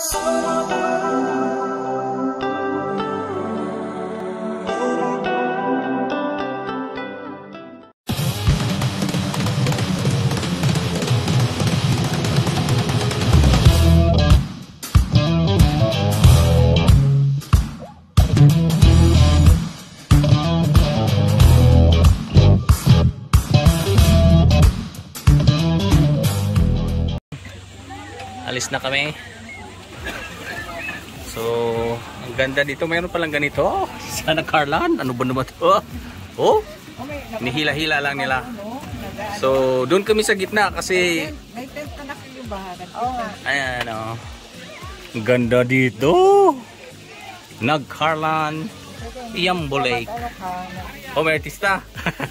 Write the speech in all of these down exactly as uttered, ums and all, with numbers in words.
Alis na kami. So, ang ganda dito. Mayroon palang ganito. Sana Carlan. Ano ba naman ito? Oh, nihila-hila lang nila. So, doon kami sa gitna kasi ayan o. Ang ganda dito. Nag-Carlan. Yambo Lake. Oh, may artista.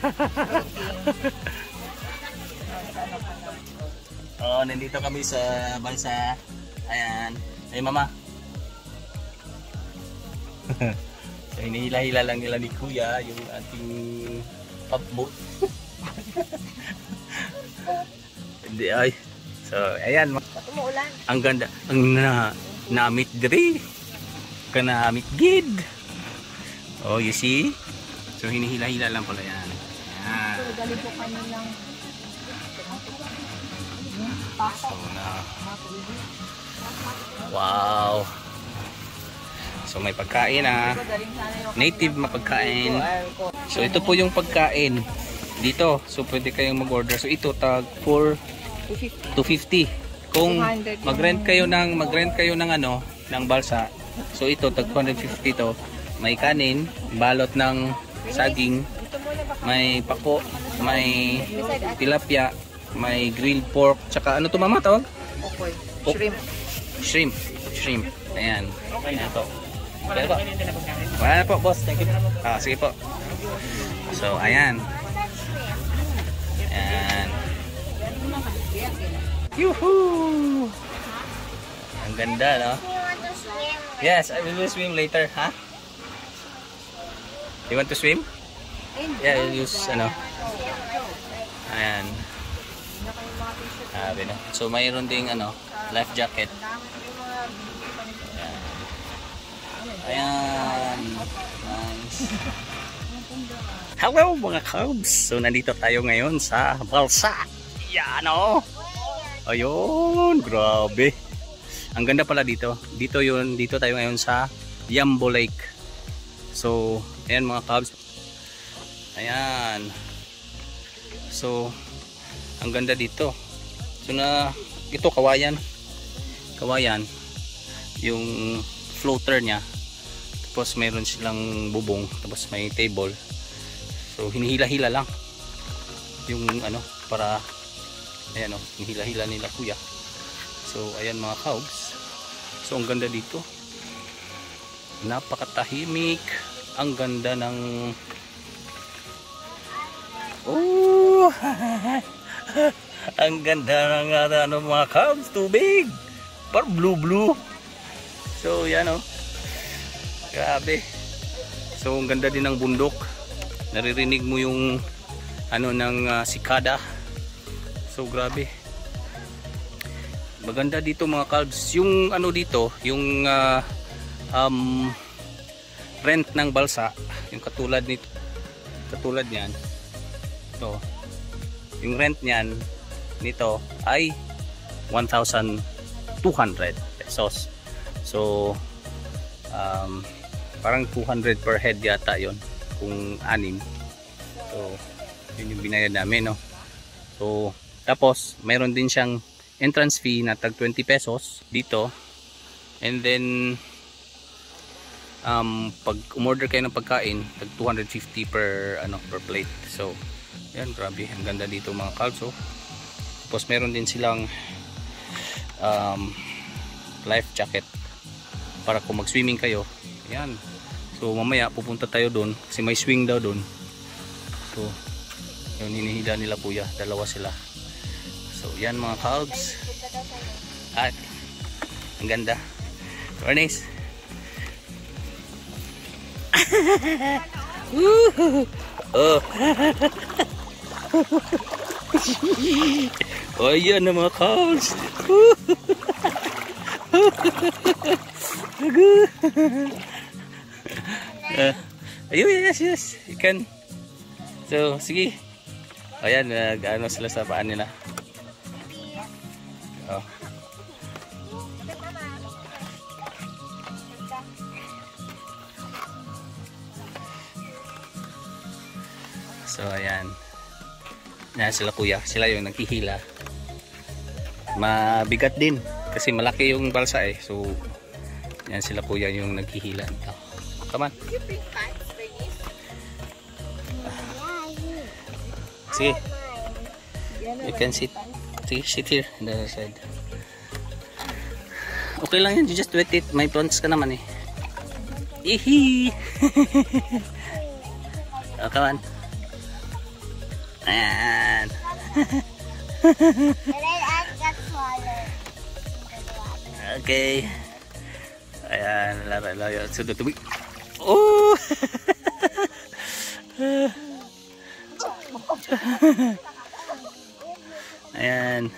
Oh, nandito kami sa balsa. Ayan. Ay, mama. So, hinihila-hila lang nila ni Kuya yung ating pop boat. Hindi ay. So, ayan. Ang ganda. Ang na namit diri. Kanamit gid. Oh, you see? So, hinihila-hila lang pala yan. Ayan. So, dali po kami lang. So, na. Wow. So may pagkain ah. Native mapagkain. So ito po yung pagkain dito. So pwede kayong mag-order. So ito tag for two fifty. Kung mag-rent kayo ng mag-rent kayo ng ano, ng balsa. So ito tag two fifty to. May kanin, balot ng saging, may pako, may tilapia, may grilled pork, tsaka ano to mama tawag? Okay. Shrimp. Shrimp. Shrimp. Ayan. Ayan po. Wala po. Wala po boss. Thank you. Ah, sige po. So, ayan. Ayan. Yuhuu! Ang ganda, no? Yes, I will swim later, ha? Huh? You want to swim? Yeah, I'll use, ano. Ayan. Sabi na. So mayroon ding ano, life jacket. Ayan. Ayan. Nice. Hello mga cubs. So nandito tayo ngayon sa balsa. Yan o. Ayun, grabe. Ang ganda pala dito. Dito yun, dito tayo ngayon sa Yambo Lake. So, ayan mga cubs. Ayan. So, ang ganda dito. So na ito kawayan. Kawayan yung floater niya. Tapos mayroon silang bubong, tapos may table. So hinihila-hila lang yung ano para ayan oh, hinihila-hila nila kuya. So ayan mga cubs. So ang ganda dito. Napakatahimik. Ang ganda ng oh. Ang ganda ng uh, ano, mga cubs, tubig. Parang blue blue. So yan oh. Grabe. So ang ganda din ng bundok. Naririnig mo yung ano ng uh, sikada. So grabe. Maganda dito mga cubs. Yung ano dito, yung uh, um, rent ng balsa, yung katulad nito, katulad niyan. Ito. Yung rent niyan nito ay one thousand two hundred pesos. So um, parang two hundred per head yata yon kung anim. So yun yung binayad namin, no? So tapos mayroon din siyang entrance fee na tag twenty pesos dito. And then um, pag umorder kayo ng pagkain, tag two hundred fifty per ano per plate. So yan, grabe, ang ganda dito mga kalso. Tapos meron din silang um, life jacket para kung mag swimming kayo. Yan. So mamaya pupunta tayo doon kasi may swing daw doon. So yun, hinihila nila kuya, dalawa sila. So yan mga cubs. At ang ganda. Ernest. Oh. Oh yan na mga cubs. uh, ayun, yes, yes. You can. So, sige. Ayan, nag-ano sila sa paan nila. Oh. So, ayan. Yan sila kuya. Sila yung naghihila. Mabigat din. Kasi malaki yung balsa eh. So, yan sila kuya yung naghihila. Oh. Come on. Sige. You can sit. Sige, sit here. On the other side. Okay lang yan. You just wet it. May plants ka naman eh. Ihi! Oh, come on. Ayan. Okay. Ayan, laro laro sudah tubig. Oh. Ayan.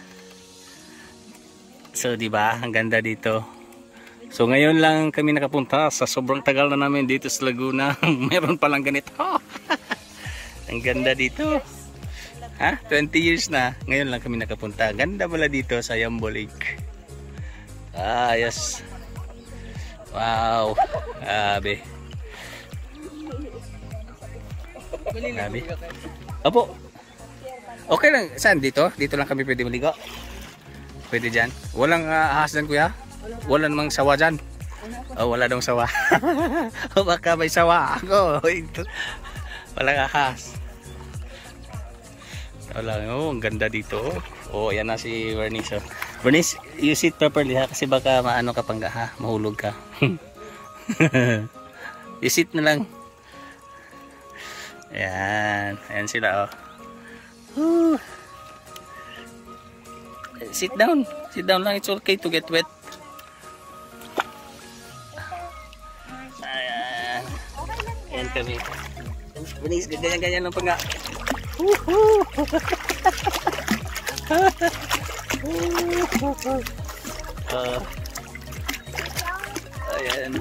So, di ba? Ang ganda dito. So, ngayon lang kami nakapunta sa sobrang tagal na namin dito sa Laguna. Meron palang ganito. Ang ganda dito. Ha? twenty years na. Ngayon lang kami nakapunta. Ganda pala dito sa Yambo Lake. Ah, yes. Wow. Grabe. Grabe. Opo. Okay lang. Saan? Dito? Dito lang kami pwede maligo? Pwede dyan? Walang uh, ahas dyan kuya? Wala namang sawa dyan? Oh, wala dong sawa. O baka may sawa ako. Walang ahas. Wala, oh, ang ganda dito. Oh, yan na si Bernice. Oh. Bernice, you sit properly ha kasi baka maano ka pang ha, mahulog ka. You sit na lang. Ayan, ayan sila oh. Whew. Sit down. Sit down lang, it's okay to get wet. Ayan. Ayan kami. Bernice, ganyan-ganyan lang pang Woohoo! uh, ayan.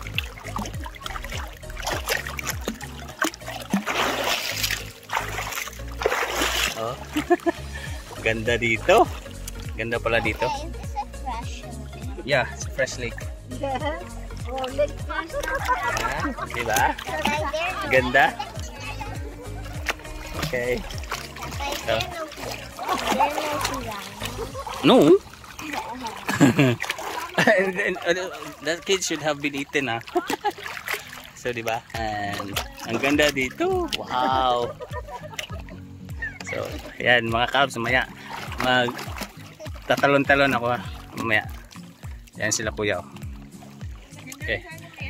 Oh. Ganda dito. Ganda pala dito. Yeah, it's a fresh lake. Yeah, diba? Ganda. Okay. So. No. That kid should have been eaten ah. So di ba? And ang ganda dito. Wow. So, ayan mga kabs, mamaya mag tatalon-talon ako mamaya. Yan sila kuya. Okay.